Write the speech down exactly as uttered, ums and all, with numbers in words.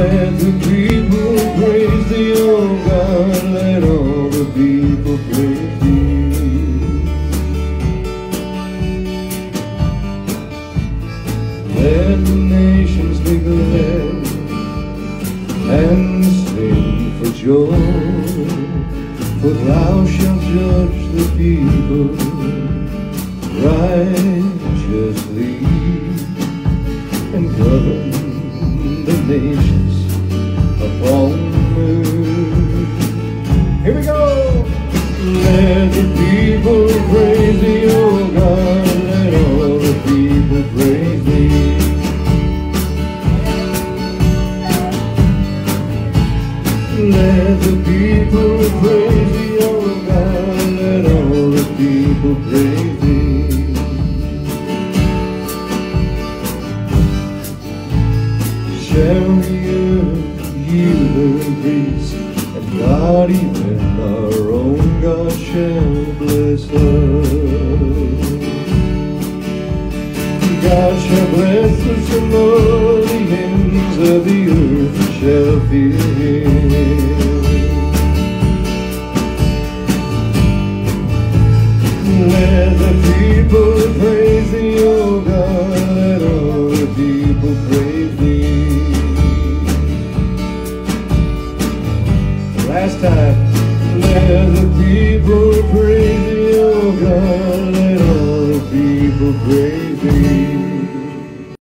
Let the people praise thee, O God, let all the people praise thee. Let the nations be glad and sing for joy, for thou shalt judge the people righteously and govern the nations upon earth. Here we go! Let the people praise thee, O God, let all the people praise thee. Let the people praise thee, O God, let all the people praise thee. Shall the earth yield her increase, and God, even our own God, shall bless us. God shall bless us, and all the ends of the earth shall fear Him. Let the people praise thee, O God, let all the people praise thee. Last time. Let the people praise thee, O God, let all the people praise thee.